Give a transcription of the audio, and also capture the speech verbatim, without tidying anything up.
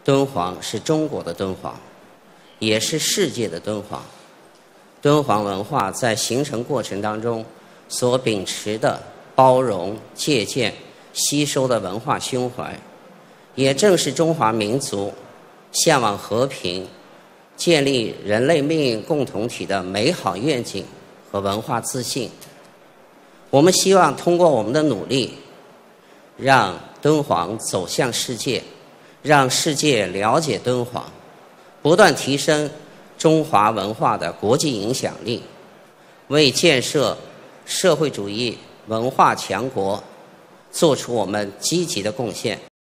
敦煌是中国的敦煌，也是世界的敦煌。敦煌文化在形成过程当中所秉持的包容、借鉴、吸收的文化胸怀，也正是中华民族向往和平、建立人类命运共同体的美好愿景和文化自信。我们希望通过我们的努力，让敦煌走向世界，让世界了解敦煌，不断提升中华文化的国际影响力，为建设社会主义文化强国做出我们积极的贡献。